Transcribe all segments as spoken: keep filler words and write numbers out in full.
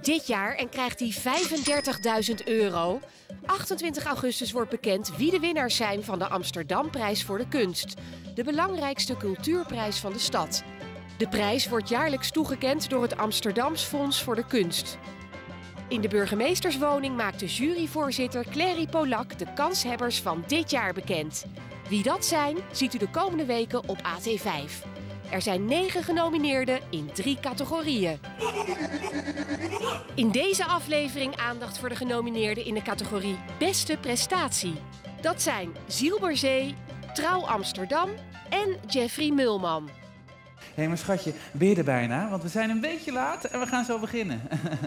dit jaar en krijgt hij vijfendertigduizend euro. achtentwintig augustus wordt bekend wie de winnaars zijn van de Amsterdamprijs voor de kunst. De belangrijkste cultuurprijs van de stad. De prijs wordt jaarlijks toegekend door het Amsterdams Fonds voor de Kunst. In de burgemeesterswoning maakt de juryvoorzitter Clary Polak de kanshebbers van dit jaar bekend. Wie dat zijn, ziet u de komende weken op A T vijf. Er zijn negen genomineerden in drie categorieën. In deze aflevering aandacht voor de genomineerden in de categorie Beste Prestatie. Dat zijn Zielberzee, Trouw Amsterdam en Jeffrey Mulman. Hé, hey, mijn schatje, ben je er bijna? Want we zijn een beetje laat en we gaan zo beginnen.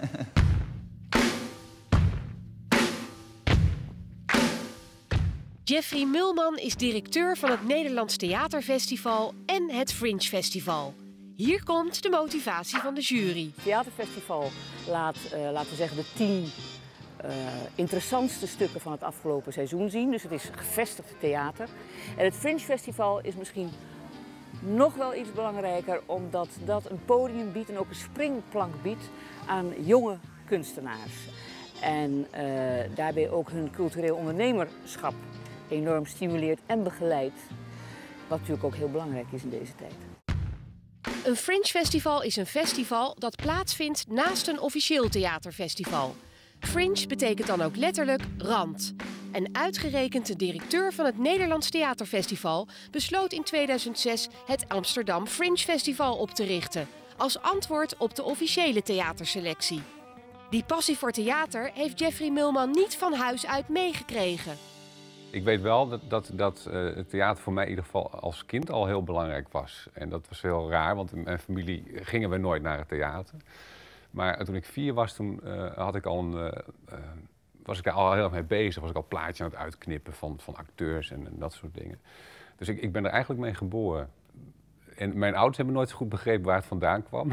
Jeffrey Mulman is directeur van het Nederlands Theaterfestival en het Fringe Festival. Hier komt de motivatie van de jury. Het Theaterfestival laat, uh, laten we zeggen, de tien uh, interessantste stukken van het afgelopen seizoen zien. Dus het is gevestigd theater. En het Fringe Festival is misschien nog wel iets belangrijker, omdat dat een podium biedt en ook een springplank biedt aan jonge kunstenaars. En uh, daarbij ook hun cultureel ondernemerschap enorm stimuleert en begeleidt. Wat natuurlijk ook heel belangrijk is in deze tijd. Een Fringe Festival is een festival dat plaatsvindt naast een officieel theaterfestival. Fringe betekent dan ook letterlijk rand. En uitgerekend de directeur van het Nederlands Theaterfestival besloot in tweeduizend zes het Amsterdam Fringe Festival op te richten. Als antwoord op de officiële theaterselectie. Die passie voor theater heeft Jeffrey Mulman niet van huis uit meegekregen. Ik weet wel dat, dat, dat uh, het theater voor mij in ieder geval als kind al heel belangrijk was. En dat was heel raar, want in mijn familie gingen we nooit naar het theater. Maar toen ik vier was, toen uh, had ik al een, uh, uh, was ik daar al heel erg mee bezig. Was ik al plaatjes aan het uitknippen van, van acteurs en, en dat soort dingen. Dus ik, ik ben er eigenlijk mee geboren. En mijn ouders hebben nooit zo goed begrepen waar het vandaan kwam. uh,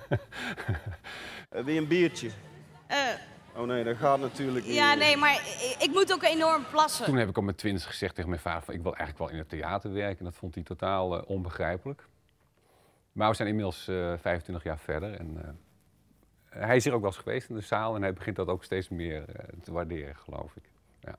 wil je een biertje? Uh, oh nee, dat gaat natuurlijk niet. Ja, nee, maar ik, ik moet ook enorm plassen. Toen heb ik op mijn twintig gezegd tegen mijn vader van ik wil eigenlijk wel in het theater werken. En dat vond hij totaal uh, onbegrijpelijk. Maar we zijn inmiddels uh, vijfentwintig jaar verder. En, uh, hij is hier ook wel eens geweest in de zaal en hij begint dat ook steeds meer uh, te waarderen, geloof ik. Ja.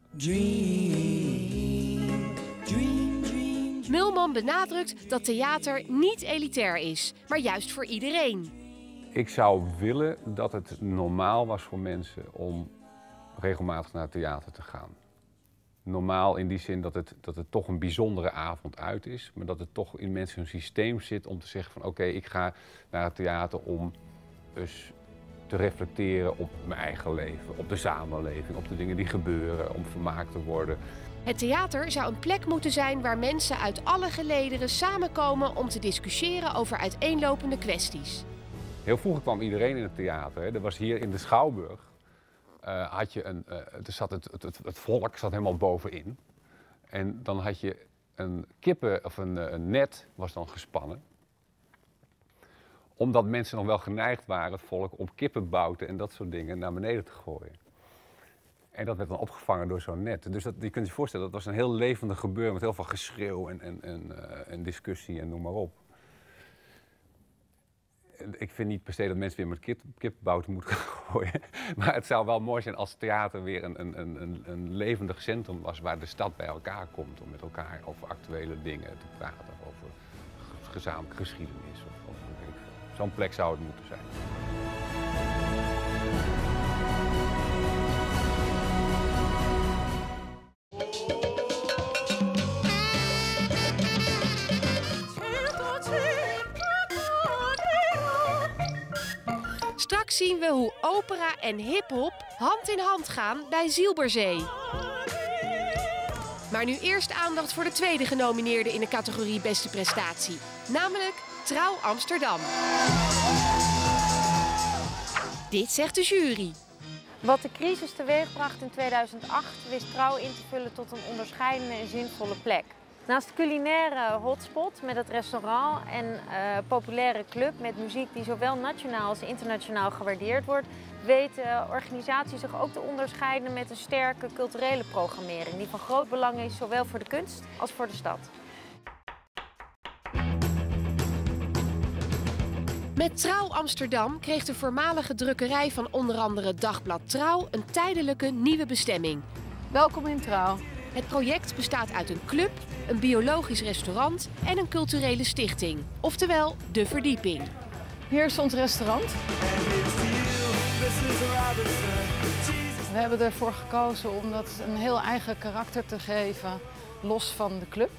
Dream, dream, dream. Mulman benadrukt dat theater niet elitair is, maar juist voor iedereen. Ik zou willen dat het normaal was voor mensen om regelmatig naar het theater te gaan. Normaal in die zin dat het, dat het toch een bijzondere avond uit is, maar dat het toch in mensen hun systeem zit om te zeggen van oké, okay, ik ga naar het theater om dus te reflecteren op mijn eigen leven, op de samenleving, op de dingen die gebeuren, om vermaakt te worden. Het theater zou een plek moeten zijn waar mensen uit alle gelederen samenkomen om te discussiëren over uiteenlopende kwesties. Heel vroeger kwam iedereen in het theater. Hè. Er was hier in de Schouwburg, uh, had je een, uh, er zat het, het, het, het volk zat helemaal bovenin. En dan had je een kippen, of een, een net was dan gespannen. Omdat mensen nog wel geneigd waren, het volk, om kippenbouten en dat soort dingen naar beneden te gooien. En dat werd dan opgevangen door zo'n net. Dus dat, je kunt je voorstellen, dat was een heel levendig gebeuren met heel veel geschreeuw en, en, en, uh, en discussie en noem maar op. Ik vind niet per se dat mensen weer met kip, kippenbouten moeten gooien. Maar het zou wel mooi zijn als het theater weer een, een, een, een levendig centrum was waar de stad bij elkaar komt om met elkaar over actuele dingen te praten. Over gezamenlijke geschiedenis. Of, of, Zo'n plek zou het moeten zijn. Straks zien we hoe opera en hiphop hand in hand gaan bij Zielberzee. Maar nu eerst aandacht voor de tweede genomineerde in de categorie Beste Prestatie. Namelijk Trouw Amsterdam. Dit zegt de jury. Wat de crisis teweegbracht in tweeduizend acht wist Trouw in te vullen tot een onderscheidende en zinvolle plek. Naast de culinaire hotspot met het restaurant en uh, populaire club met muziek die zowel nationaal als internationaal gewaardeerd wordt, weten organisaties zich ook te onderscheiden met een sterke culturele programmering die van groot belang is zowel voor de kunst als voor de stad. Met Trouw Amsterdam kreeg de voormalige drukkerij van onder andere Dagblad Trouw een tijdelijke nieuwe bestemming. Welkom in Trouw. Het project bestaat uit een club, een biologisch restaurant en een culturele stichting. Oftewel, De Verdieping. Hier is ons restaurant. We hebben ervoor gekozen om dat een heel eigen karakter te geven, los van de club.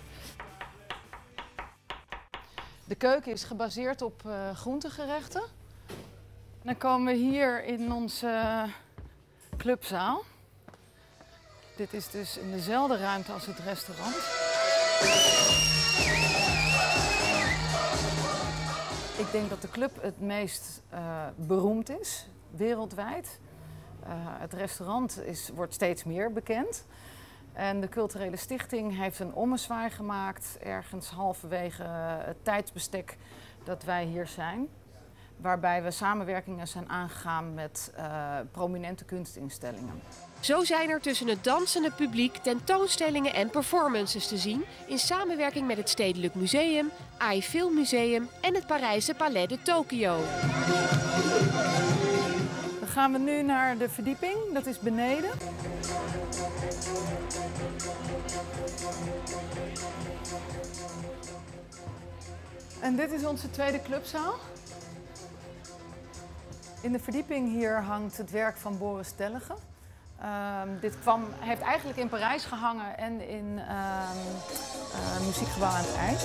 De keuken is gebaseerd op uh, groentegerechten. Dan komen we hier in onze clubzaal. Dit is dus in dezelfde ruimte als het restaurant. Ik denk dat de club het meest uh, beroemd is, wereldwijd. Uh, het restaurant is, wordt steeds meer bekend. En de culturele stichting heeft een ommezwaai gemaakt, ergens halverwege het tijdsbestek dat wij hier zijn. Waarbij we samenwerkingen zijn aangegaan met uh, prominente kunstinstellingen. Zo zijn er tussen het dansende publiek tentoonstellingen en performances te zien in samenwerking met het Stedelijk Museum, A I Film Museum en het Parijse Palais de Tokyo. Dan gaan we nu naar de verdieping, dat is beneden. En dit is onze tweede clubzaal. In de verdieping hier hangt het werk van Boris Tellegen. Um, dit kwam, heeft eigenlijk in Parijs gehangen en in um, uh, Muziekgebouw aan het IJ.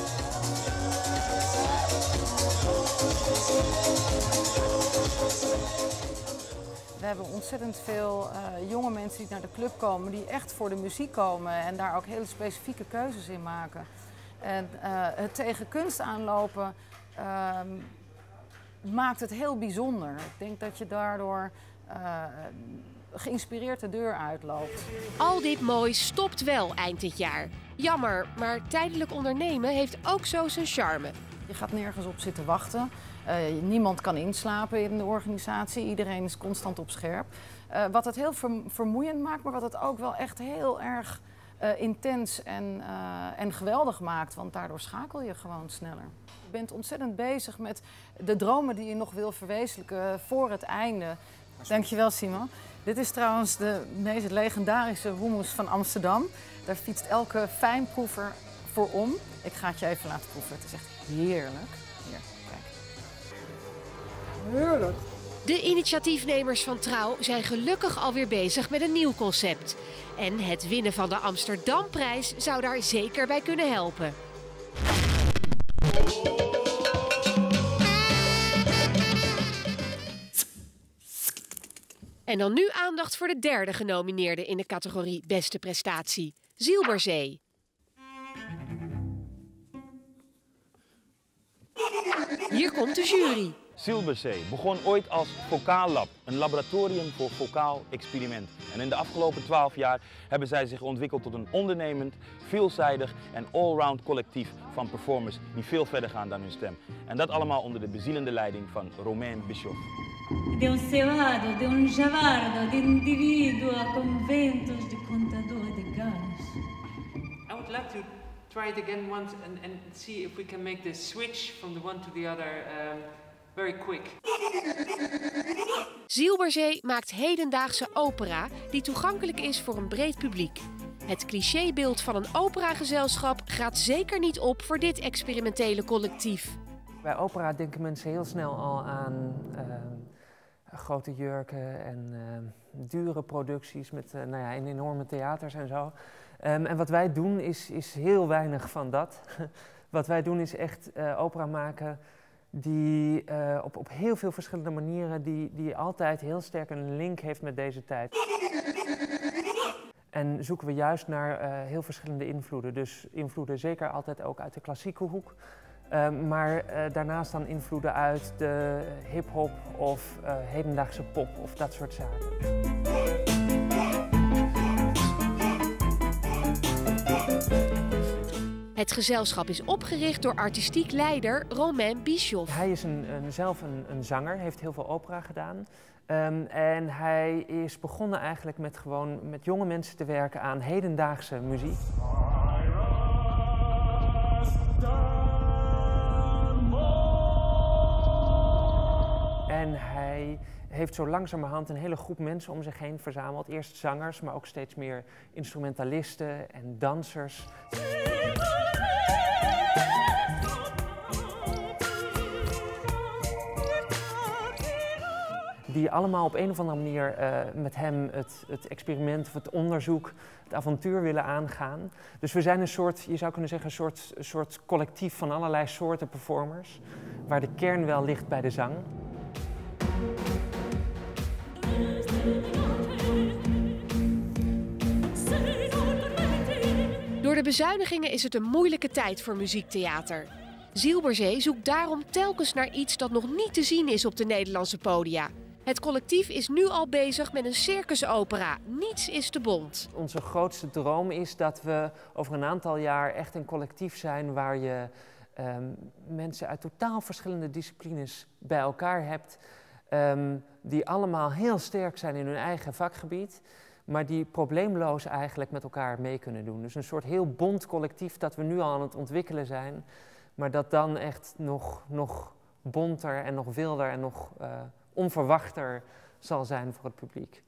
We hebben ontzettend veel uh, jonge mensen die naar de club komen, die echt voor de muziek komen en daar ook hele specifieke keuzes in maken. En uh, het tegen kunst aanlopen uh, maakt het heel bijzonder. Ik denk dat je daardoor uh, geïnspireerd de deur uitloopt. Al dit moois stopt wel eind dit jaar. Jammer, maar tijdelijk ondernemen heeft ook zo zijn charme. Je gaat nergens op zitten wachten. Uh, niemand kan inslapen in de organisatie. Iedereen is constant op scherp. Uh, wat het heel vermoeiend maakt, maar wat het ook wel echt heel erg uh, intens en, uh, en geweldig maakt. Want daardoor schakel je gewoon sneller. Je bent ontzettend bezig met de dromen die je nog wil verwezenlijken voor het einde. Dankjewel, Simon. Dit is trouwens de meest legendarische hummus van Amsterdam. Daar fietst elke fijnproever voor om. Ik ga het je even laten proeven. Het is echt heerlijk. Hier, kijk. Heerlijk. De initiatiefnemers van Trouw zijn gelukkig alweer bezig met een nieuw concept. En het winnen van de Amsterdamprijs zou daar zeker bij kunnen helpen. En dan nu aandacht voor de derde genomineerde in de categorie Beste Prestatie, Zielberzee. Hier komt de jury. Zielberzee begon ooit als Vocaal Lab, een laboratorium voor vocaal experiment. En in de afgelopen twaalf jaar hebben zij zich ontwikkeld tot een ondernemend, veelzijdig en allround collectief van performers die veel verder gaan dan hun stem. En dat allemaal onder de bezielende leiding van Romain Bischoff. De un cevado, de un javardo, de individuo conventos de contador de gas. I would like to try it again once and, and see if we can make the switch from the one to the other um, very quick. Zielberzee maakt hedendaagse opera die toegankelijk is voor een breed publiek. Het clichébeeld van een operagezelschap gaat zeker niet op voor dit experimentele collectief. Bij opera denken mensen heel snel al aan uh, grote jurken en uh, dure producties met uh, nou ja, in enorme theaters en zo. Um, en wat wij doen is, is heel weinig van dat. Wat wij doen is echt uh, opera maken die uh, op, op heel veel verschillende manieren, die, die altijd heel sterk een link heeft met deze tijd. En zoeken we juist naar uh, heel verschillende invloeden. Dus invloeden zeker altijd ook uit de klassieke hoek. Uh, maar uh, daarnaast dan invloeden uit de hip-hop of uh, hedendaagse pop of dat soort zaken. Het gezelschap is opgericht door artistiek leider Romain Bischoff. Hij is een, een, zelf een, een zanger, heeft heel veel opera gedaan. Um, en hij is begonnen eigenlijk met gewoon met jonge mensen te werken aan hedendaagse muziek. En hij heeft zo langzamerhand een hele groep mensen om zich heen verzameld. Eerst zangers, maar ook steeds meer instrumentalisten en dansers. Die allemaal op een of andere manier uh, met hem het, het experiment of het onderzoek, het avontuur willen aangaan. Dus we zijn een soort, je zou kunnen zeggen, een soort, een soort collectief van allerlei soorten performers, waar de kern wel ligt bij de zang. Door de bezuinigingen is het een moeilijke tijd voor muziektheater. Zielberzee zoekt daarom telkens naar iets dat nog niet te zien is op de Nederlandse podia. Het collectief is nu al bezig met een circusopera. Niets is te bont. Onze grootste droom is dat we over een aantal jaar echt een collectief zijn waar je um, mensen uit totaal verschillende disciplines bij elkaar hebt. Um, die allemaal heel sterk zijn in hun eigen vakgebied, maar die probleemloos eigenlijk met elkaar mee kunnen doen. Dus een soort heel bont collectief dat we nu al aan het ontwikkelen zijn, maar dat dan echt nog, nog bonter en nog wilder en nog uh, onverwachter zal zijn voor het publiek.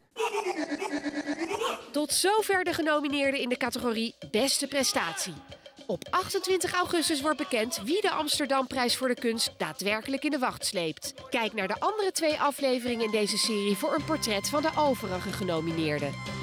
Tot zover de genomineerden in de categorie Beste Prestatie. Op achtentwintig augustus wordt bekend wie de Amsterdamprijs voor de kunst daadwerkelijk in de wacht sleept. Kijk naar de andere twee afleveringen in deze serie voor een portret van de overige genomineerden.